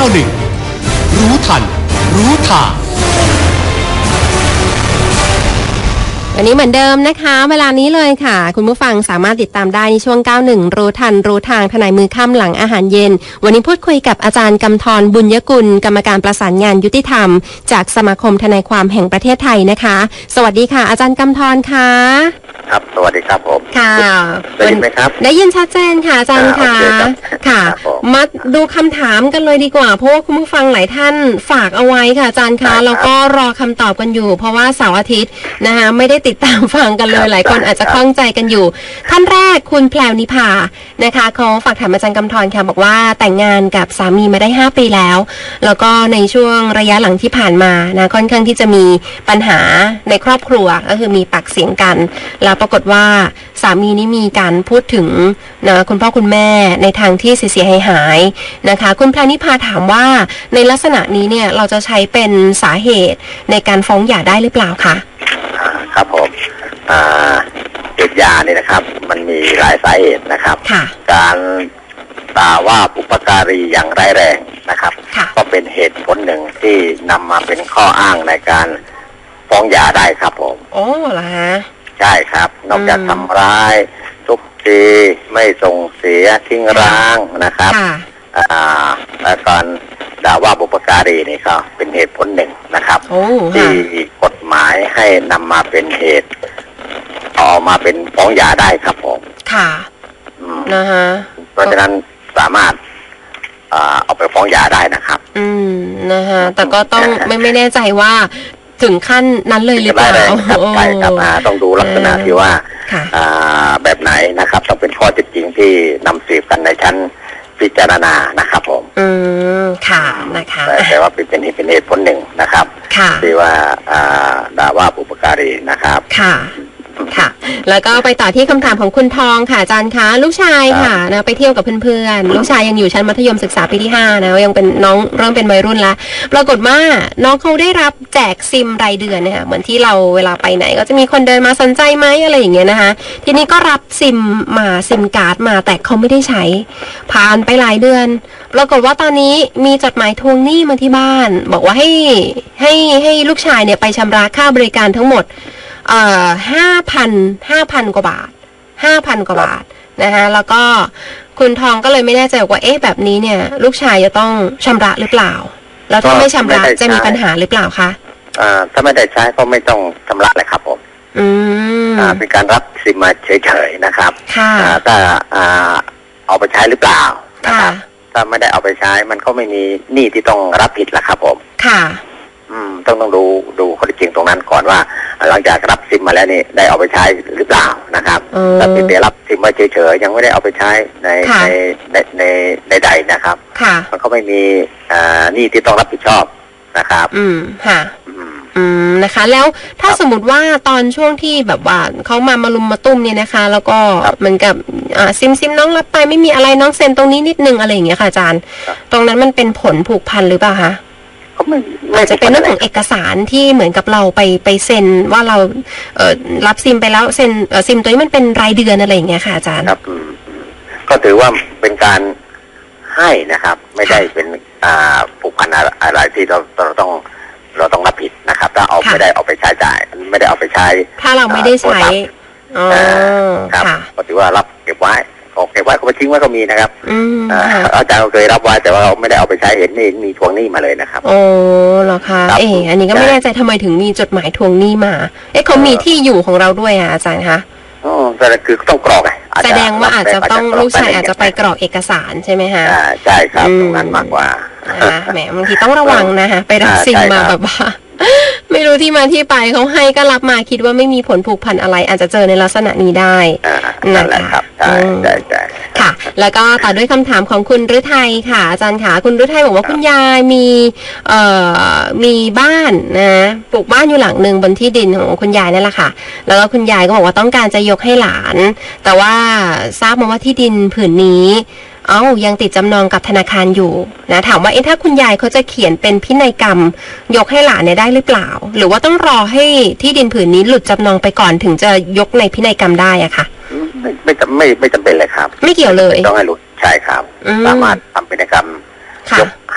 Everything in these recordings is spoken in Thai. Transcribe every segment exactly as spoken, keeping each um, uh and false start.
หนึ่งรู้ทันรู้ทางวันนี้เหมือนเดิมนะคะเวลานี้เลยค่ะคุณผู้ฟังสามารถติดตามได้ในช่วงเก้าสิบเอ็ดรู้ทันรู้ทางทนายมือค่ำหลังอาหารเย็นวันนี้พูดคุยกับอาจารย์กำธรบุญยกุลกรรมการประสานงานยุติธรรมจากสมาคมทนายความแห่งประเทศไทยนะคะสวัสดีค่ะอาจารย์กำธรค่ะครับสวัสดีครับผมค่ะได้ยินไหมครับได้ยินชัดเจนค่ะอาจารย์ค่ะค่ะมาดูคำถามกันเลยดีกว่าเพราะว่าคุณผู้ฟังหลายท่านฝากเอาไว้ค่ะอาจารย์คะแล้วก็รอคำตอบกันอยู่เพราะว่าเสาร์อาทิตย์นะคะไม่ได้ติดตามฟังกันเลยหลายคนอาจจะข้องใจกันอยู่ท่านแรกคุณแพรวนิพานะคะเขาฝากถามอาจารย์กำธรค่ะบอกว่าแต่งงานกับสามีมาได้ห้าปีแล้วแล้วก็ในช่วงระยะหลังที่ผ่านมานะค่อนข้างที่จะมีปัญหาในครอบครัวก็คือมีปากเสียงกันแล้วปรากฏว่าสามีนี่มีการพูดถึงนะคุณพ่อคุณแม่ในทางที่เสียหายๆนะคะคุณแพรวนิพาถามว่าในลักษณะนี้เนี่ยเราจะใช้เป็นสาเหตุในการฟ้องหย่าได้หรือเปล่าคะครับผมเหตุหย่านี่นะครับมันมีหลายสาเหตุนะครับการด่าว่าบุพการีอย่างร้ายแรงนะครับก็เป็นเหตุผลหนึ่งที่นำมาเป็นข้ออ้างในการฟ้องหย่าได้ครับผมโอ้เหรอฮะใช่ครับนอกจากทำร้ายทุบตีไม่ส่งเสียทิ้งร้างนะครับและการด่าว่าบุพการีนี่ก็เป็นเหตุผลหนึ่งนะครับที่กฎหมายให้นำมาเป็นเหตุออกมาเป็นฟ้องหย่าได้ครับผมค่ะนะฮะเพราะฉะนั้นสามารถเอาไปฟ้องหย่าได้นะครับอืมนะฮะแต่ก็ต้องไม่ไม่แน่ใจว่าถึงขั้นนั้นเลยหรือเปล่าใช่ครับต้องดูลักษณะที่ว่าแบบไหนนะครับต้องเป็นข้อเท็จจริงที่นำสืบกันในชั้นพิจารณานะครับผมอืมค่ะนะคะแต่ว่าเป็นเหตุเป็นเหตุผลหนึ่งนะครับที่ว่าด่าว่าบุพการีนะครับค่ะค่ะแล้วก็ไปต่อที่คำถามของคุณทองค่ะอาจารย์คะลูกชายค่ะนะไปเที่ยวกับเพื่อนๆลูกชายยังอยู่ชั้นมัธยมศึกษาปีที่ห้านะยังเป็นน้องเริ่มเป็นวัยรุ่นแล้วปรากฏว่าน้องเขาได้รับแจกซิมรายเดือนเนี่ยเหมือนที่เราเวลาไปไหนก็จะมีคนเดินมาสนใจไหมอะไรอย่างเงี้ยนะคะทีนี้ก็รับซิมมาซิมการ์ดมาแต่เขาไม่ได้ใช้ผ่านไปหลายเดือนปรากฏว่าตอนนี้มีจดหมายทวงหนี้มาที่บ้านบอกว่าให้ให้ให้ลูกชายเนี่ยไปชำระค่าบริการทั้งหมดเอ่อห้าพันห้าพันกว่าบาทห้าพันกว่าบาทนะคะแล้วก็คุณทองก็เลยไม่แน่ใจว่าเอ๊ะแบบนี้เนี่ยลูกชายจะต้องชำระหรือเปล่าแล้วถ้าไม่ชำระจะมีปัญหาหรือเปล่าคะอ่าถ้าไม่ได้ใช้ก็ไม่ต้องชำระเลยครับผมอืมอ่าเป็นการรับซิมมาเฉยๆนะครับค่ะอ่าถ้าอ่าเอาไปใช้หรือเปล่านะครับถ้าไม่ได้เอาไปใช้มันก็ไม่มีหนี้ที่ต้องรับผิดละครับผมค่ะอืมต้องต้องดูดูข้อเท็จจริงตรงนั้นก่อนว่าหลังจากรับซิมมาแล้วนี่ได้เอาไปใช้หรือเปล่านะครับถ้าเพียงแต่รับซิมมาเฉยๆยังไม่ได้เอาไปใช้ในในในในใดๆนะครับมันก็ไม่มีอ่าหนี้ที่ต้องรับผิดชอบนะครับอืมค่ะอืมนะคะแล้วถ้าสมมติว่าตอนช่วงที่แบบว่าเขามามาลุมมาตุ้มเนี่ยนะคะแล้วก็เหมือนกับอ่าซิมซิมน้องรับไปไม่มีอะไรน้องเซ็นตรงนี้นิดนึงอะไรอย่างเงี้ยค่ะอาจารย์ตรงนั้นมันเป็นผลผูกพันหรือเปล่าคะอาจจะเป็นเรื่องของเอกสารที่เหมือนกับเราไปไปเซ็นว่าเราเอ่อรับซิมไปแล้วเซ็นเอ่อซิมตัวนี้มันเป็นรายเดือนอะไรอย่างเงี้ยค่ะอาจารย์ครับก็ถือว่าเป็นการให้นะครับไม่ได้เป็นอ่าผูกพันอะไรที่เราเราต้องเราต้องรับผิดนะครับถ้าเอาไม่ได้เอาไปใช้จ่ายไม่ได้เอาไปใช้ถ้าเราไม่ได้ใช้อ๋อครับก็ถือว่ารับเก็บไว้เก็บไว้ก็ไปทิ้งไว้ก็มีนะครับอาจารย์เคยรับไว้แต่ว่าเราไม่ได้เอาไปใช้เห็นนี่มีทวงหนี้มาเลยนะครับโอ้เหรอคะเอออันนี้ก็ไม่แน่ใจทำไมถึงมีจดหมายทวงหนี้มาเอ๊ะเขามีที่อยู่ของเราด้วยอ่ะอาจารย์คะอ๋อแต่คือต้องกรอกไงแสดงว่าอาจจะต้องลูกชายอาจจะไปกรอกเอกสารใช่ไหมคะใช่ครับตรงนั้นมากกว่าแหมบางทีต้องระวังนะคะไปรับซิมมาแบบว่าไม่รู้ที่มาที่ไปเขาให้ก็รับมาคิดว่าไม่มีผลผูกพันอะไรอาจจะเจอในลักษณะนี้ได้นั่นแหละครับใช่ใช่ใช่ค่ะแล้วก็ต่อด้วยคำถามของคุณฤทัยค่ะอาจารย์ค่ะคุณฤทัยบอกว่าคุณยายมีเอ่อมีบ้านนะปลูกบ้านอยู่หลังหนึ่งบนที่ดินของคุณยายนั่นแหละค่ะแล้วก็คุณยายก็บอกว่าต้องการจะยกให้หลานแต่ว่าทราบมาว่าที่ดินผืนนี้เอ้ายังติดจำนองกับธนาคารอยู่นะถามว่าเอ๊ะถ้าคุณยายเขาจะเขียนเป็นพินัยกรรมยกให้หลานเนี่ยได้หรือเปล่าหรือว่าต้องรอให้ที่ดินผืนนี้หลุดจำนองไปก่อนถึงจะยกในพินัยกรรมได้อะค่ะไม่ไม่ไม่ไม่จำเป็นเลยครับไม่เกี่ยวเลยต้องให้หลุดใช่ครับสามารถทำพินัยกรรมยกให้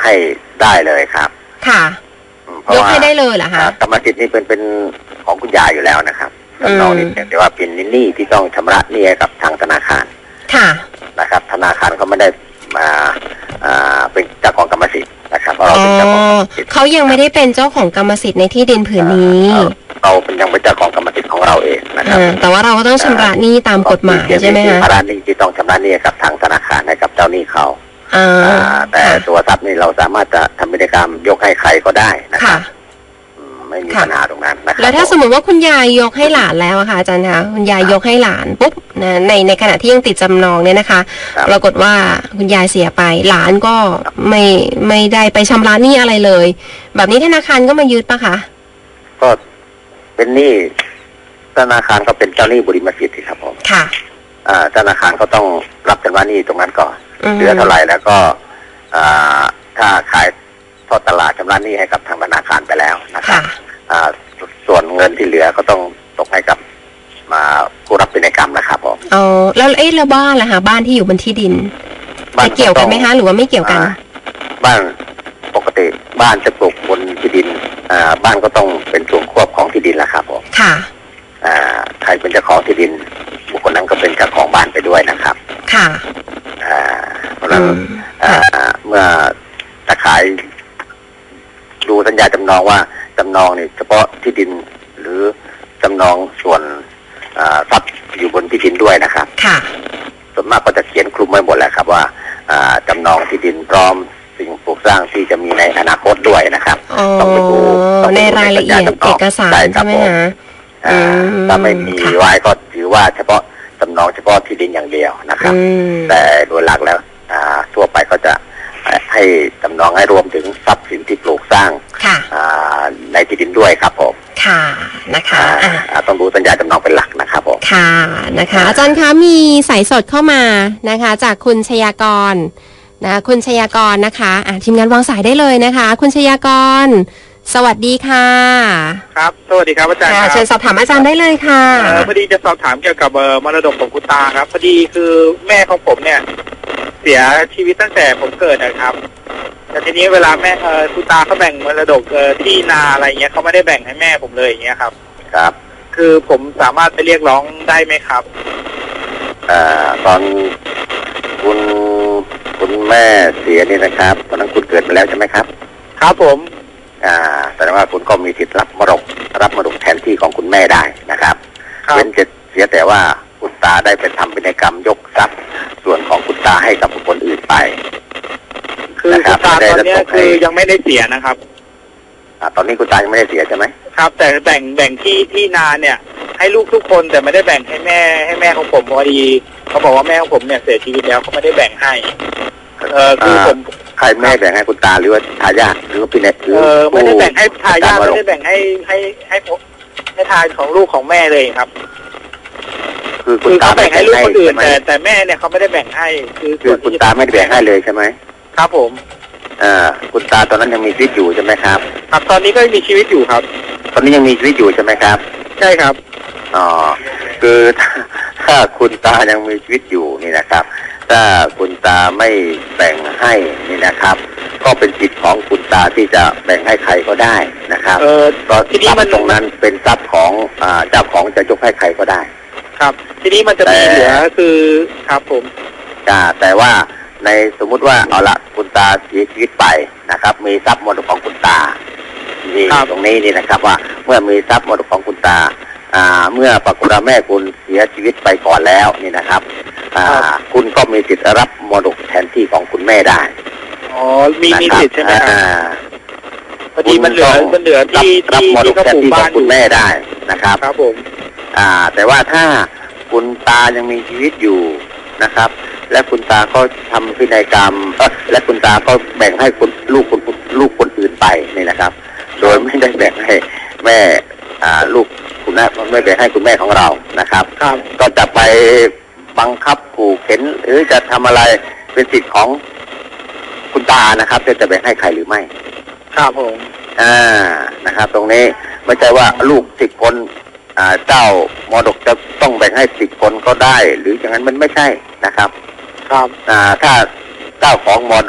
ให้ได้เลยครับค่ะยกให้ได้เลยเหรอคะกรรมสิทธิ์นี่เป็นเป็นของคุณยายอยู่แล้วนะครับจำนองนี่แต่ว่าเป็นหนี้ที่ต้องชำระหนี้กับทางธนาคารค่ะนะครับธนาคารเขาไม่ได้มาเป็นเจ้าของกรรมสิทธิ์นะครับเพราะเราเป็นเจ้าของเขายังไม่ได้เป็นเจ้าของกรรมสิทธิ์ในที่ดินผืนนี้เราเป็นยังเป็นเจ้าของกรรมสิทธิ์ของเราเองนะครับแต่ว่าเราก็ต้องชำระหนี้ตามกฎหมายใช่ไหมคะภาระหนี้ที่ต้องชำระหนี้กับทางธนาคารให้กับเจ้าหนี้เขาแต่ตัวทรัพย์นี่เราสามารถจะทำพิธีกรรมยกให้ใครก็ได้นะครับไม่มีปัญหาตรงนั้นนะครับแล้วถ้าสมมติว่าคุณยายยกให้หลานแล้วค่ะอาจารย์คะคุณยายยกให้หลานปุ๊บในในขณะที่ยังติดจำนองเนี่ยนะคะปรากฏว่าคุณยายเสียไปหลานก็ไม่ไม่ได้ไปชำระหนี้อะไรเลยแบบนี้ธนาคารก็มายึดปะคะก็เป็นหนี้ธนาคารก็เป็นเจ้าหนี้บุริมสิทธิ์ครับผมค่ะธนาคารก็ต้องรับชำระหนี้ตรงนั้นก่อนเหลือเท่าไหร่แล้วก็ถ้าขายทอดตลาดชำระหนี้ให้กับทางธนาคารไปแล้วนะครับส่วนเงินที่เหลือก็ต้องตกให้กับมาผู้รับพินัยกรรมนะครับผมอ๋อแล้วเอ๊ะแล้วบ้านล่ะคะบ้านที่อยู่บนที่ดินจะเกี่ยวกันไหมคะหรือว่าไม่เกี่ยวกันบ้านปกติบ้านจะปลูกบนที่ดินบ้านก็ต้องเป็นส่วนควบของที่ดินแหละครับผมค่ะใครเป็นเจ้าของที่ดินบุคคลนั้นก็เป็นเจ้าของบ้านไปด้วยนะครับค่ะเพราะฉะนั้นเมื่อจะขายดูสัญญาจำนองว่าจำนองนี่เฉพาะที่ดินหรือจำนองส่วนทรัพย์อยู่บนที่ดินด้วยนะครับค่ะส่วนมากก็จะเขียนคลุมไว้หมดแหละครับว่าจำนองที่ดินพร้อมสิ่งปลูกสร้างที่จะมีในอนาคตด้วยนะครับต้องไปดูในรายละเอียดเอกสารใช่ไหมคะถ้าไม่มีไว้ก็ถือว่าเฉพาะจำนองเฉพาะที่ดินอย่างเดียวนะครับแต่โดยหลักแล้วทั่วไปก็จะให้จำนองให้รวมถึงทรัพย์สินที่ปลูกสร้างในที่ดินด้วยครับผมค่ะนะคะต้องดูสัญญาจำนองเป็นหลักนะครับผมค่ะนะคะอาจารย์คะมีสายสดเข้ามานะคะจากคุณชยากรนะคุณชยากรนะคะอ่ะทีมงานวางสายได้เลยนะคะคุณชยากรสวัสดีค่ะครับสวัสดีครับอาจารย์ค่ะเชิญสอบถามอาจารย์ได้เลยค่ะพอดีจะสอบถามเกี่ยวกับมรดกของคุณตาครับพอดีคือแม่ของผมเนี่ยเสียชีวิตตั้งแต่ผมเกิดนะครับแต่ทีนี้เวลาแม่เออคุณตาเขาแบ่งมรดกเออที่นาอะไรเงี้ยเขาไม่ได้แบ่งให้แม่ผมเลยอย่างเงี้ยครับครับคือผมสามารถไปเรียกร้องได้ไหมครับเอ่อตอนคุณคุณแม่เสียนี่นะครับตอนนั้นคุณเกิดมาแล้วใช่ไหมครับครับผมอ่าแสดงว่าคุณก็มีสิทธิ์รับมรดกรับมรดกแทนที่ของคุณแม่ได้นะครับเว้นจะเสียแต่ว่าคุณตาได้ไปทำพินัยกรรมยกทรัพย์ส่วนของคุณตาให้กับบุคคลอื่นไปคือคุณตาตอนนี้คือยังไม่ได้เสียนะครับอ่าตอนนี้คุณตายังไม่ได้เสียใช่ไหมครับแต่แบ่งแบ่งที่ที่นาเนี่ยให้ลูกทุกคนแต่ไม่ได้แบ่งให้แม่ให้แม่ของผมพอดีเขาบอกว่าแม่ของผมเนี่ยเสียชีวิตแล้วเขาไม่ได้แบ่งให้เออคือผมใครแม่แบ่งให้คุณตาหรือว่าทายาทหรือว่าพี่เน็ตเออไม่ได้แบ่งให้ทายาทไม่ได้แบ่งให้ให้ให้ให้ทายของลูกของแม่เลยครับคือคุณตาแบ่งให้ลูกคนอื่นแต่แต่แม่เนี่ยเขาไม่ได้แบ่งให้คือคือคุณตาไม่ได้แบ่งให้เลยใช่ไหมครับผมอ่าคุณตาตอนนั้นยังมีชีวิตอยู่ใช่ไหมครับครับตอนนี้ก็มีชีวิตอยู่ครับตอนนี้ยังมีชีวิตอยู่ใช่ไหมครับใช่ครับอ๋อคือถ้าคุณตายังมีชีวิตอยู่นี่นะครับถ้าคุณตาไม่แบ่งให้นี่นะครับก็เป็นสิทธิ์ของคุณตาที่จะแบ่งให้ใครก็ได้นะครับเออก็ทรัพย์ตรงนั้นเป็นทรัพย์ของอ่าเจ้าของจะยกให้ใครก็ได้ครับทีนี้มันจะมีเหลือคือครับผมอ่าแต่ว่าในสมมุติว่าเอาละคุณตาเสียชีวิตไปนะครับมีทรัพย์มรดกของคุณตานี่ตรงนี้นี่นะครับว่าเมื่อมีทรัพย์มรดกของคุณตาอ่าเมื่อปรากฏว่าแม่คุณเสียชีวิตไปก่อนแล้วนี่นะครับอ่าคุณก็มีสิทธิ์รับมรดกแทนที่ของคุณแม่ได้อ๋อมีมีสิทธิ์ใช่ไหมครับพอดีมันเหลือมันเหลือที่รับมรดกแทนที่ของคุณแม่ได้นะครับครับผมอ่าแต่ว่าถ้าคุณตายังมีชีวิตอยู่นะครับและคุณตาก็ทำพินัยกรรมและคุณตาก็แบ่งให้คุณลูกคุณลูกคนอื่นไปนี่นะครับโดยไม่ได้แบ่งให้แม่อ่าลูกคุณแม่ไม่แบ่งให้คุณแม่ของเรานะครับก็จะไปบังคับขู่เข็นหรือจะทำอะไรเป็นสิทธิ์ของคุณตานะครับจะแบ่งให้ใครหรือไม่ครับผมอ่านะครับตรงนี้ไม่ใช่ว่าลูกสิบคนอ่าเจ้ามรดกจะต้องแบ่งให้สิบคนก็ได้หรืออย่างนั้นมันไม่ใช่นะครับครับอ่าถ้าเจ้าของมรดก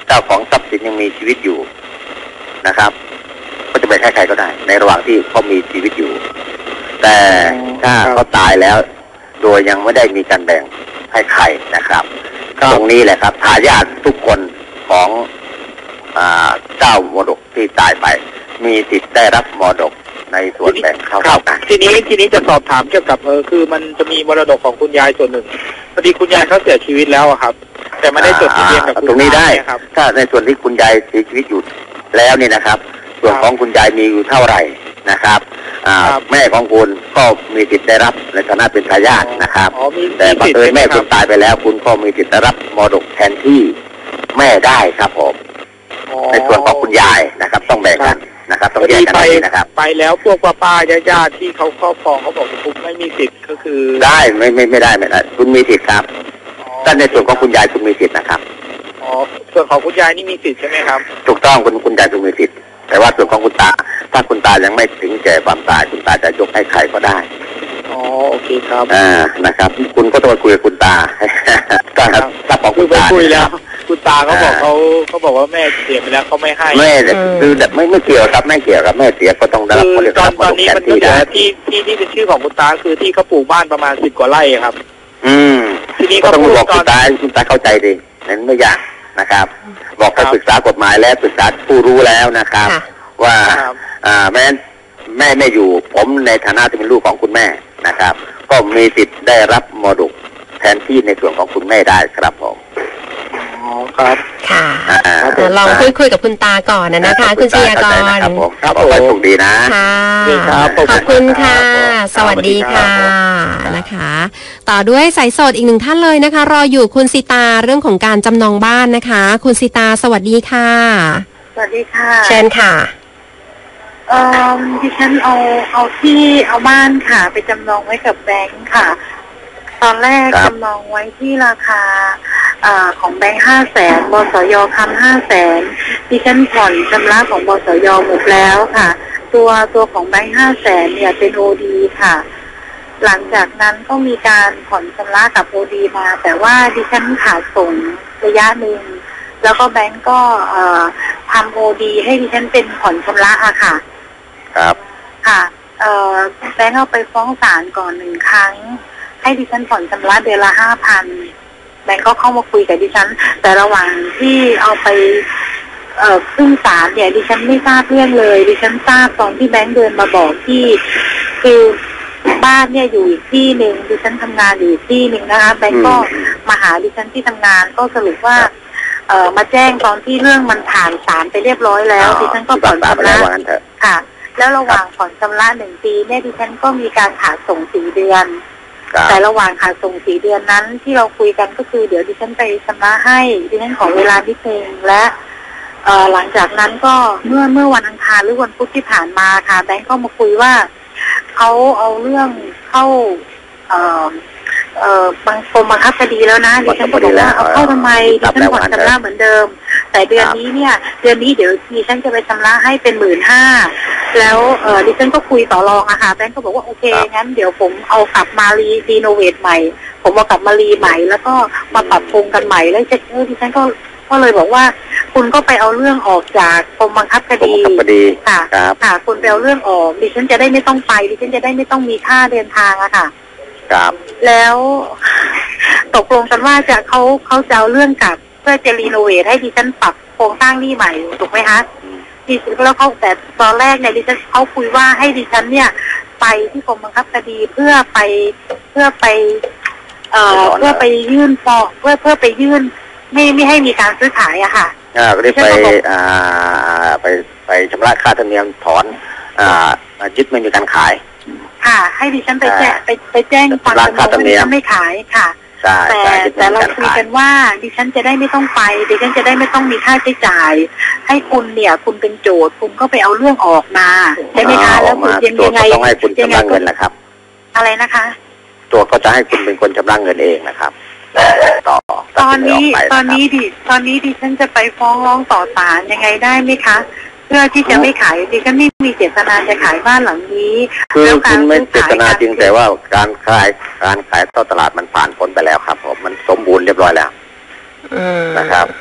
เจ้าของทรัพย์สินยังมีชีวิตอยู่นะครับก็จะแบ่งให้ใครก็ได้ในระหว่างที่เขามีชีวิตอยู่แต่ถ้าเขาตายแล้วโดยยังไม่ได้มีการแบ่งให้ใครนะครับตรงนี้แหละครับทายาททุกคนของอ่าเจ้ามรดกที่ตายไปมีสิทธิ์ได้รับมรดกในส่วนแบ่งเท่ากันทีนี้ทีนี้จะสอบถามเกี่ยวกับเออคือมันจะมีมรดกของคุณยายส่วนหนึ่งพอดีคุณยายเขาเสียชีวิตแล้วครับแต่ไม่ได้จดทะเบียนกับคุณตรงนี้ได้ครับถ้าในส่วนที่คุณยายเสียชีวิตอยู่แล้วนี่นะครับ ส่วนของคุณยายมีอยู่เท่าไหร่นะครับแม่ของคุณก็มีสิทธิ์ได้รับในฐานะเป็นทายาทนะครับแต่บังเอิญแม่คุณตายไปแล้วคุณก็มีสิทธิ์ได้รับมรดกแทนที่แม่ได้ครับผมในส่วนของคุณยายนะครับต้องแบ่งกันนะครับต้องแยกกันนะครับไปแล้วพวกป้าป้าญาติๆที่เขาครอบครองเขาบอกคุณไม่มีสิทธิ์ก็คือได้ไม่ไม่ไม่ได้ไม่ได้คุณมีสิทธิ์ครับแต่ในส่วนของคุณยายคุณมีสิทธิ์นะครับอ๋อส่วนของคุณยายนี่มีสิทธิ์ใช่ไหมครับถูกต้องคุณคุณยายคุณมีสิทธิ์แต่ว่าส่วนของคุณตาถ้าคุณตายังไม่ถึงแก่ความตายคุณตาจะยกให้ใครก็ได้อ๋อโอเคครับอ่านะครับคุณก็ต้องคุยกับคุณตาก็ครับถ้าบอกคุณตาคุยแล้วคุณตาเขาบอกเขาเขาบอกว่าแม่เสียไปแล้วเขาไม่ให้แม่คือแบบไม่ไม่เกี่ยวครับไม่เกี่ยวกับแม่เสียก็ต้องได้รับคือตอนตอนนี้มันก็เหลือที่ที่ที่เป็นชื่อของคุณตาคือที่เขาปลูกบ้านประมาณสิบกว่าไร่ครับอืมทีนี้ก็ต้องบอกคุณตาคุณตาเข้าใจดีนั้นไม่ยากนะครับบอกไปศึกษากฎหมายแล้วศึกษาผู้รู้แล้วนะครับว่าอ่าแม่แม่ไม่อยู่ผมในฐานะที่เป็นลูกของคุณแม่นะครับก็มีสิทธิ์ได้รับมรดกแทนที่ในส่วนของคุณแม่ได้ครับผมอ๋อครับค่ะลองคุยคุยกับคุณตาก่อนนะนะคะคุณเชียร์ก่อนครับผมครับผมถูกดีนะค่ะขอบคุณค่ะสวัสดีค่ะนะคะต่อด้วยสายสดอีกหนึ่งท่านเลยนะคะรออยู่คุณสิตาเรื่องของการจำนองบ้านนะคะคุณสิตาสวัสดีค่ะสวัสดีค่ะเชิญค่ะเอ่อดิฉันเอาเอาที่เอาบ้านค่ะไปจำนองไว้กับแบงค์ค่ะตอนแรกจำนองไว้ที่ราคาอ่าของแบงค์ห้าแสนบสยคำห้าแสนดิฉันผ่อนชำระของบสยหมดแล้วค่ะตัวตัวของแบงค์ห้าแสนเนี่ยเป็นโอดีค่ะหลังจากนั้นก็มีการผ่อนชำระกับโอดีมาแต่ว่าดิฉันขาดส่งระยะหนึ่งแล้วก็แบงค์ก็เอ่อทำโอดีให้ดิฉันเป็นผ่อนชำระอะค่ะครับค่ะเอ่อแบงค์เอาไปฟ้องศาลก่อนหนึ่งครั้งให้ดิฉันผ่อนชำระเดือนละห้าพันแบงค์ก็เข้ามาคุยกับดิฉันแต่ระหว่างที่เอาไปเอ่อขึ้นศาลเนี่ยดิฉันไม่ทราบเรื่องเลยดิฉันทราบตอนที่แบงค์เดินมาบอกที่คือบ้านเนี่ยอยู่อีกที่หนึ่งดิฉันทำงานอยู่อีกที่หนึ่งนะคะแบงค์ก็มาหาดิฉันที่ทำงานก็สรุปว่าเอ่อมาแจ้งตอนที่เรื่องมันผ่านศาลไปเรียบร้อยแล้วดิฉันก็ผ่อนชำระค่ะแล้วระหว่างผ่อนชำระหนึ่งปีเนี่ยดิฉันก็มีการขาดส่งสี่เดือนแต่ระหว่างขาดส่งสี่เดือนนั้นที่เราคุยกันก็คือเดี๋ยวดิฉันไปชำระให้ดิฉันขอเวลานิดนึงและเอ่อหลังจากนั้นก็เมื่อเมื่อวันอังคารหรือวันพุธที่ผ่านมาค่ะแบงก์ก็มาคุยว่าเขาเอาเรื่องเข้าเอ่อเอ่อบางกรมบังคับคดีแล้วนะดิฉันก็บอกว่าเอาเข้าทำไมดิฉันผ่อนชำระเหมือนเดิมแต่เดือนนี้เนี่ยเดือนนี้เดี๋ยวดิฉันจะไปชำระให้เป็นหมื่นห้าแล้วเอ่อดิฉันก็คุยต่อรองอะค่ะแบงก์ก็บอกว่าโอเคงั้นเดี๋ยวผมเอากลับมารีรีโนเวทใหม่ผมเอากลับมารีใหม่แล้วก็มาปรับปรุงกันใหม่แล้วจะเออดิฉันก็ก็เลยบอกว่าคุณก็ไปเอาเรื่องออกจากกรมบังคับคดีค่ะค่ะคุณไปเอาเรื่องออกดิฉันจะได้ไม่ต้องไปดิฉันจะได้ไม่ต้องมีค่าเดินทางอะค่ะครับแล้วตกลงกันว่าจะเขาเขาจะเอาเรื่องกลับเพื่อจะรีโนเวทให้ดิฉันปรับโครงสร้างนี่ใหม่ถูกไหมคะดิฉันแล้วเขาแต่ตอนแรกเนี่ยดิฉันเขาคุยว่าให้ดิฉันเนี่ยไปที่กรมบังคับคดีเพื่อไปเพื่อไปเอ่อเพื่อไปยื่นฟ้องเพื่อเพื่อไปยื่นไม่ไม่ให้มีการซื้อขายอะค่ะอ่าก็ได้ไปอ่าไปไปชำระค่าธรรมเนียมถอนอ่ายึดไม่มีการขายค่ะให้ดิฉันไปแจ้งไปไปแจ้งความจำนงว่าดิฉันไม่ขายค่ะแต่แต่เราคุยกันว่าดิฉันจะได้ไม่ต้องไปดิฉันจะได้ไม่ต้องมีค่าใช้จ่ายให้คุณเนี่ยคุณเป็นโจทย์คุณก็ไปเอาเรื่องออกมาใช่ไหมคะแล้วคุณยังยังไงต้องให้คุณชำระเงินนะครับอะไรนะคะตัวเขาจะให้คุณเป็นคนชำระเงินเองนะครับต่อตอนนี้ตอนนี้ดิตอนนี้ดิฉันจะไปฟ้องร้องต่อศาลยังไงได้ไหมคะเพื่อที่จะไม่ขายดิฉันไม่มีเจตนาจะขายบ้านหลังนี้คือคุณไม่เจตนาจริงแต่ว่าการขายการขายต่อตลาดมันผ่านพ้นไปแล้วครับผมมันสมบูรณ์เรียบร้อยแล้วนะครับ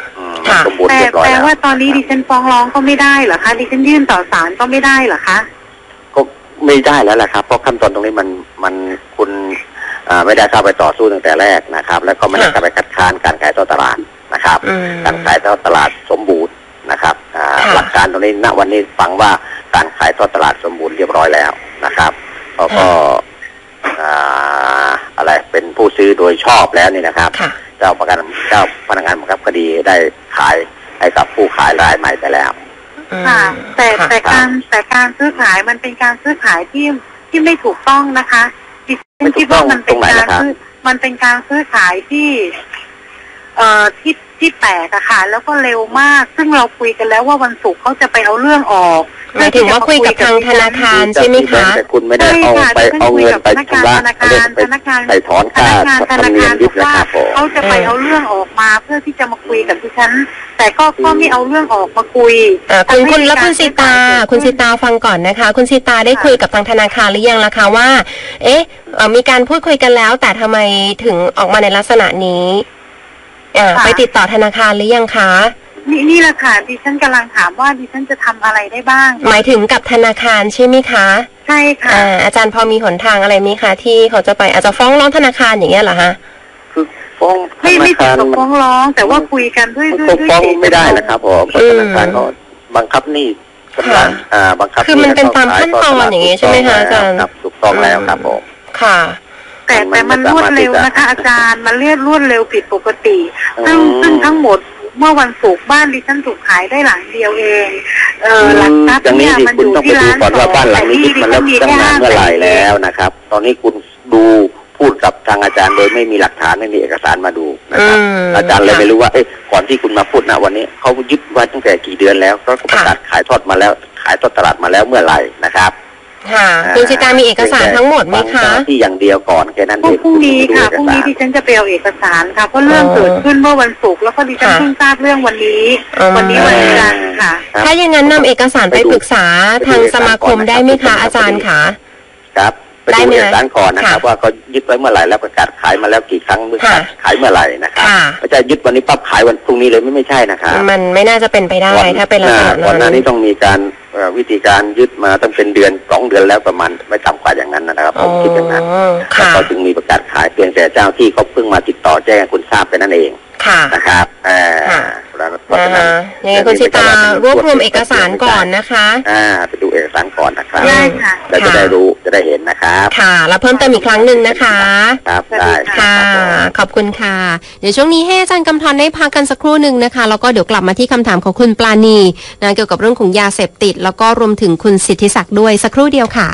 ค่ะสมบูรณ์แต่เรียบร้อยแต่แล้วว่าตอนนี้ดิฉันฟ้องร้องก็ไม่ได้เหรอคะดิฉันยื่นต่อศาลก็ไม่ได้เหรอคะก็ไม่ได้แล้วแหละครับเพราะขั้นตอนตรงนี้มันมันคุณอ่าไม่ได้เข้าไปต่อสู้ตั้งแต่แรกนะครับแล้วก็ไม่ได้เข้าไปคัดค้านการขายทอดตลาดนะครับอืมการขายทอดตลาดสมบูรณ์นะครับอ่าค่ะหลักการตรงนี้ณวันนี้ฟังว่าการขายทอดตลาดสมบูรณ์เรียบร้อยแล้วนะครับแล้วก็อ่าอะไรเป็นผู้ซื้อโดยชอบแล้วนี่นะครับค่ะเจ้าประกันเจ้าพนักงานบังคับคดีได้ขายให้กับผู้ขายรายใหม่ไปแล้วอืมค่ะ แต่ค่ะแต่การแต่การซื้อขายมันเป็นการซื้อขายที่ที่ไม่ถูกต้องนะคะดิฉันคิดว่ามันเป็นการซื้อมันเป็นการซื้อขายที่ เอ่อที่ที่แปลกอะค่ะ แล้วก็เร็วมาก ซึ่งเราคุยกันแล้วว่าวันศุกร์เขาจะไปเอาเรื่องออกหมายถึงว่าคุยกับทางธนาคารใช่ไหมคะแต่คุณไม่ได้เอาไปเอาเงินไปชำระไม่ได้ไปไปถอนค่าธรรมเนียมยึดนะครับผมเขาจะไปเอาเรื่องออกมาเพื่อที่จะมาคุยกับดิฉันแต่ก็ก็ไม่เอาเรื่องออกมาคุยอ่าคุณคุณแล้วคุณสิตาคุณสิตาฟังก่อนนะคะ คุณสิตาได้คุยกับทางธนาคารหรือยังล่ะคะว่า เอ๊ะเอ่อมีการพูดคุยกันแล้ว แต่ทำไมถึงออกมาในลักษณะนี้อ่าไปติดต่อธนาคารหรือยังคะนี่นี่แหละค่ะดิฉันกำลังถามว่าดิฉันจะทำอะไรได้บ้างหมายถึงกับธนาคารใช่ไหมคะใช่ค่ะอ่าอาจารย์พอมีหนทางอะไรไหมคะที่เขาจะไปอาจจะฟ้องร้องธนาคารอย่างเงี้ยเหรอคะคือฟ้องธไม่นาไม่ถึคาง รกับฟ้องร้อง แต่ว่าคุยกันด้วยด้วยก็ด้วยฟ้องเจตไม่ได้นะครับผมเพราะธนาคารเขาบังคับหนี้ชำระอ่าบังคับคือมันเป็นตามขั้นตอนอย่างงี้ใช่ไหมคะอาจารย์ครับถูกต้องแล้วครับผมค่ะแต่แต่มันรวดเร็วนะคะ อาจารย์มันเรียกรวดเร็วผิดปกติ ซึ่งอืมซึ่งทั้งหมดเมื่อวันศุกร์บ้านดิฉันถูกขายได้หลังเดียวเองเออหลังทรัพย์อย่างนี้เนี่ยดิมันคุอณยู่ต้องไปที่ดูร้านก่อนว่าบ้านหลังนี้ยึดมาแล้วตั้งนานเมื่อไหร่แล้วนะครับ ตอนนี้คุณดูพูดกับทางอาจารย์โดยไม่มีหลักฐานไม่มีเอกสารมาดูนะครับอืมอาจารย์เลยไม่รู้ว่าเอ้ยก่อนที่คุณมาพูดนะวันนี้เขายึดไว้ตั้งแต่กี่เดือนแล้วก็ประกาศขายทอดมาแล้วขายทอดตลาดมาแล้วเมื่อไหร่นะครับค่ะคุณสิตามีเอกสารทั้งหมดไหมคะที่อย่างเดียวก่อนแค่นั้นพรุ่เอง งพรุ่งนี้ค่ะพคุรุ่งณนี้ดูดิเอกสารฉันจะไปเอาเอกสารค่ะเพราะเรื่องอ๋อเกิดขึ้นเมื่อวันศุกร์แล้วก็ดิฉันค่ะเพิ่งทราบเรื่องวันนี้อืมวันนี้วันจันทร์ค่ะครับถ้าอย่างนั้นนำเอกสารไปปรึกษาทางสมาคมได้ไหมคะอาจารย์คะครับไปได้ดูไหมเอกสารก่อนนะครับค่ะว่าเขายึดไว้เมื่อไหร่แล้วประกาศขายมาแล้วกี่ครั้งประกาศค่ะขายเมื่อไหร่นะครับค่ะไม่ใช่ยึดวันนี้ปั๊บขายวันพรุ่งนี้เลยไม่ไม่ใช่นะครับมันไม่น่าจะเป็นไปได้ถ้าเป็นลักษณะก่อนหน้านั้นนี้ต้องมีการเอ่อวิธีการยึดมาตั้งเป็นเดือนสองเดือนแล้วประมาณไม่ต่ำกว่าอย่างนั้นนะครับผมคิดอย่างนั้นอ๋อแล้วค่ะก็จึงมีประกาศขายเพียงแต่เจ้าที่เขาเพิ่งมาติดต่อแจ้งให้คุณทราบไปนั่นเองค่ะนะครับอ่าค่ะเพราะนะฉะนั้นคะยังไงคุณสิตารวบรวมเอกสารก่อนนะคะอ่าไปดูเอกสารก่อนนะครับได้ค่ะแล้วจะได้รู้จะได้เห็นนะครับค่ะ แล้วเพิ่มเติมอีกครั้งหนึ่งนะคะครับสวัสดีได้ค่ะรับผมขอบคุณค่ะ เดี๋ยวช่วงนี้ให้อาจารย์กำธรได้พักกันสักครู่หนึ่งนะคะ แล้วก็เดี๋ยวกลับมาที่คำถามของคุณปลาณีนะเกี่ยวกับเรื่องของยาเสพติด แล้วก็รวมถึงคุณสิทธิศักดิ์ด้วยสักครู่เดียวค่ะ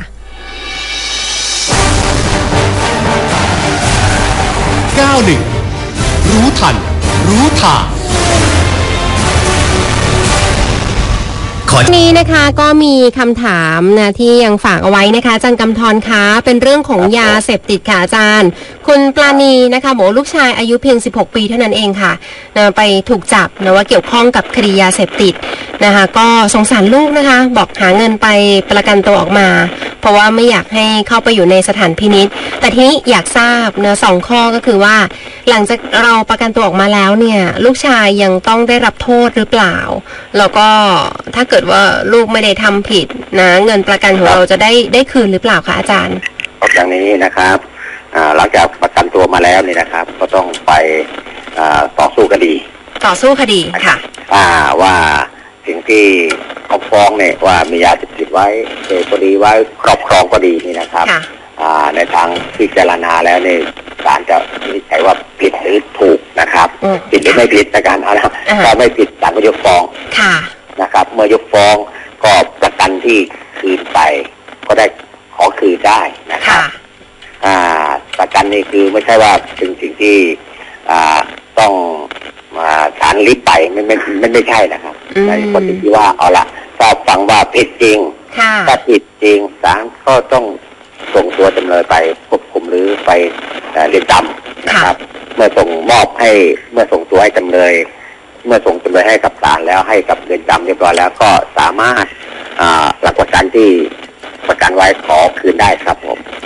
เก้าหนึ่ง รู้ทัน รู้ทางนี้นะคะก็มีคำถามนะที่ยังฝากเอาไว้นะคะอาจารย์กำธรคะเป็นเรื่องของยาเสพติดค่ะอาจารย์ คุณปลาณีนะคะบอกว่าลูกชายอายุเพียงสิบหกปีเท่านั้นเองค่ะนะไปถูกจับนะว่าเกี่ยวข้องกับคดียาเสพติดนะคะก็สงสารลูกนะคะบอกหาเงินไปประกันตัวออกมา เพราะว่าไม่อยากให้เข้าไปอยู่ในสถานพินิจแต่ทีนี้อยากทราบนะสองข้อก็คือว่า หลังจากเราประกันตัวออกมาแล้วเนี่ยลูกชายยังต้องได้รับโทษหรือเปล่าแล้วก็ถ้าเกิดว่าลูกไม่ได้ทำผิดนะเงินประกันของเราจะได้ได้คืนหรือเปล่าคะอาจารย์ก็อย่างนี้นะครับอ่าหลังจากประกันตัวมาแล้วนี่นะครับ ก็ต้องไปอ่าต่อสู้คดีต่อสู้คดีค่ะอ่าว่าสิ่งที่เขาฟ้องเนี่ยว่ามียาเสพติดไว้เสพก็ดีไว้ครอบครองก็ดีนี่นะครับค่ะอ่าในทางพิจารณาแล้วเนี่ยศาลจะวินิจฉัยว่าผิดหรือถูกนะครับอืมผิดหรือไม่ผิดในการเอาละอ่าถ้าไม่ผิดศาลก็ยกฟ้องค่ะนะครับ เมื่อยกฟ้องก็ประกันที่คืนไป ก็ได้ขอคืนได้นะครับค่ะอ่าประกันนี่คือไม่ใช่ว่าเป็นสิ่งที่อ่าต้องมาศาลลิบไปไม่ไม่ไม่ไม่ใช่นะครับอืมในกรณีที่ว่าเอาละถ้าฟังว่าผิดจริงค่ะถ้าผิดจริงศาลก็ต้องส่งตัวจำเลยไปควบคุมหรือไปเอ่อเรียนจำนะครับ เมื่อส่งมอบให้เมื่อส่งตัวให้จำเลย เมื่อส่งจำเลยให้กับศาลแล้วให้กับเรือนจำเรียบร้อยแล้วก็สามารถอ่าหลักประกันที่ประกันไว้ขอคืนได้ครับผม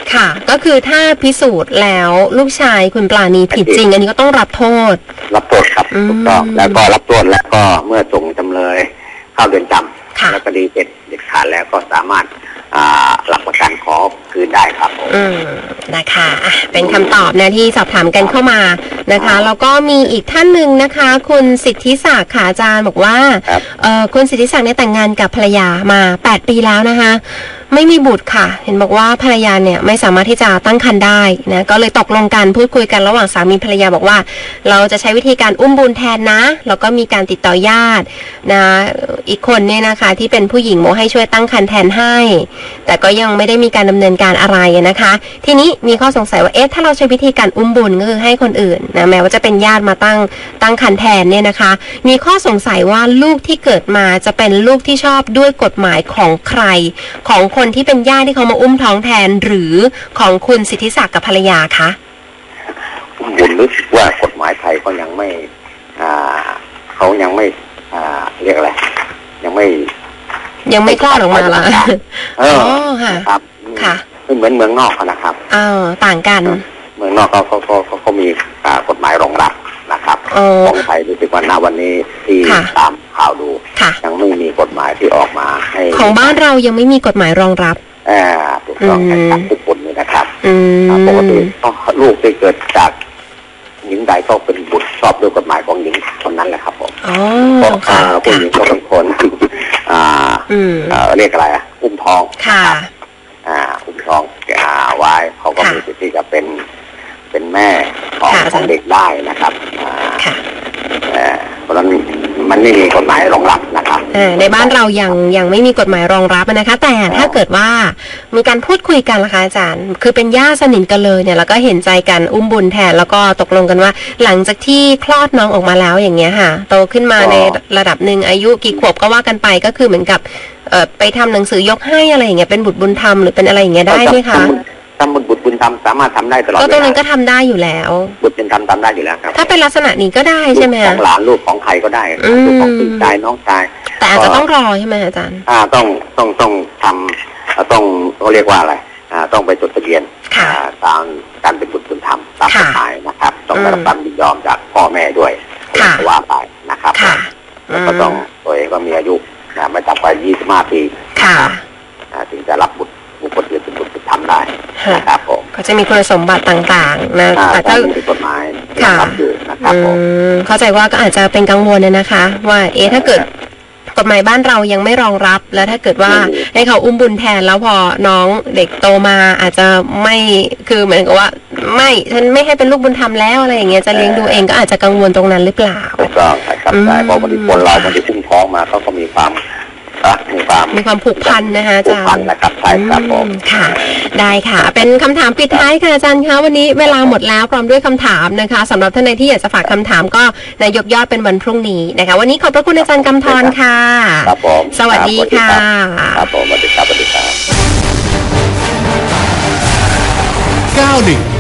ค่ะ ก็คือถ้าพิสูจน์แล้วลูกชายคุณปราณีผิดจริง อันนี้ก็ต้องรับโทษรับโทษครับถูกต้องแล้วก็รับโทษแล้วก็เมื่อส่งจำเลยเข้าเรือนจำแล้วคดีเสร็จเด็ดขาดแล้วก็สามารถหลักประกันขอคืนได้ครับอืมนะคะเป็นคำตอบนะที่สอบถามกันเข้ามานะคะแล้วก็มีอีกท่านหนึ่งนะคะคุณสิทธิศักดิ์ค่ะอาจารย์บอกว่าเอ่อคุณสิทธิศักดิ์เนี่ยแต่งงานกับภรรยามาแปดปีแล้วนะคะไม่มีบุตรค่ะเห็นบอกว่าภรรยาเนี่ยไม่สามารถที่จะตั้งครรภ์ได้นะก็เลยตกลงกันพูดคุยกันระหว่างสามีภรรยาบอกว่าเราจะใช้วิธีการอุ้มบุญแทนนะแล้วก็มีการติดต่อญาตินะอีกคนเนี่ยนะคะที่เป็นผู้หญิงโมให้ช่วยตั้งครรภ์แทนให้แต่ก็ยังไม่ได้มีการดำเนินการอะไรนะคะทีนี้มีข้อสงสัยว่าเอ๊ะถ้าเราใช้วิธีการอุ้มบุญก็คือให้คนอื่นนะแม้ว่าจะเป็นญาติมาตั้งตั้งครรภ์แทนเนี่ยนะคะมีข้อสงสัยว่าลูกที่เกิดมาจะเป็นลูกที่ชอบด้วยกฎหมายของใครของคนที่เป็นญาติที่เขามาอุ้มท้องแทนหรือของคุณสิทธิศักดิ์กับภรรยาคะบุญรู้สึกว่ากฎหมายไทยเขายังไม่อ่าเขายังไม่อ่าเรียกอะไรยังไม่ยังไม่คลอดออกมาละเออครับค่ะไม่เหมือนเมืองนอกนะครับอ้าวต่างกันเมืองนอกเขาเขาเขาเขามีกฎหมายรองรับนะครับของไทยรู้สึกว่าณวันนี้ที่ตามข่าวดูยังไม่มีกฎหมายที่ออกมาให้ของบ้านเรายังไม่มีกฎหมายรองรับอ่าถูกต้องครับทุกคนเลยนะครับปกติลูกที่เกิดจากหญิงใดก็เป็นบุตรชอบด้วยกฎหมายของหญิงคนนั้นแหละครับผมเพราะผู้หญิงก็เป็นคนอ่าเรียกอะไรอ่ะอุ้มท้องค่ะอ่าอุ้มท้องอ่าไว้เขาก็มีสิทธิ์ที่จะเป็นเป็นแม่ของของเด็กได้นะครับอ่าเพราะฉะนั้นมันไม่มีกฎหมายรองรับนะครับในบ้านเรายังยังไม่มีกฎหมายรองรับนะคะแต่ถ้าเกิดว่ามีการพูดคุยกันล่ะคะอาจารย์คือเป็นญาติสนิทกันเลยเนี่ยแล้วก็เห็นใจกันอุ้มบุญแทนแล้วก็ตกลงกันว่าหลังจากที่คลอดน้องออกมาแล้วอย่างเงี้ยค่ะโตขึ้นมาในระดับหนึ่งอายุกี่ขวบก็ว่ากันไปก็คือเหมือนกับเอ่อไปทำหนังสือยกให้อะไรอย่างเงี้ยเป็นบุตรบุญธรรมหรือเป็นอะไรอย่างเงี้ยได้ไหมคะทำบุญบุญบุญธรรมสามารถทำได้ตลอดก็ตรงนั้นก็ทำได้อยู่แล้วบุญบุญธรรมทำได้อยู่แล้วครับถ้าเป็นลักษณะนี้ก็ได้ใช่ไหมของหลานลูกของใครก็ได้ลูกของพี่ชายน้องชายแต่อาจจะต้องรอใช่ไหมอาจารย์อ่าต้องต้องต้องทำต้องเขาเรียกว่าอะไรอ่าต้องไปจดทะเบียนตามการเป็นบุตรบุญธรรมตามกฎหมายนะครับต้องได้รับการยินยอมจากพ่อแม่ด้วยว่าไปนะครับแล้วก็ต้องตัวเองก็มีอายุไม่ต่ำกว่ายี่สิบห้าปีถึงจะรับบุตรบุคคลอื่นเป็นบุตรทำได้นะครับผมก็จะมีคุณสมบัติต่างๆนะแต่ถ้ากฎหมายรับอยู่นะครับผมเข้าใจว่าก็อาจจะเป็นกังวลนะคะว่าเอ๊ะถ้าเกิดกฎหมายบ้านเรายังไม่รองรับแล้วถ้าเกิดว่าให้เขาอุ้มบุญแทนแล้วพอน้องเด็กโตมาอาจจะไม่คือเหมือนกับว่าไม่ฉันไม่ให้เป็นลูกบุญธรรมแล้วอะไรอย่างเงี้ยจะเลี้ยงดูเองก็อาจจะกังวลตรงนั้นหรือเปล่าถูกต้องครับใช่เพราะบางทีคนเราบางทีอุ้มท้องมาเขาก็มีความมีความมีความผูกพันนะคะอาจารย์ผูกพันนะครับใช่ครับผมค่ะได้ค่ะเป็นคำถามปิดท้ายค่ะอาจารย์คะวันนี้เวลาหมดแล้วพร้อมด้วยคำถามนะคะสำหรับท่านใดที่อยากจะฝากคำถามก็นายกยอดเป็นวันพรุ่งนี้นะคะวันนี้ขอบพระคุณอาจารย์กำธรค่ะครับผมสวัสดีค่ะครับผมสวัสดีครับสวัสดีครับเก้าหนึ่ง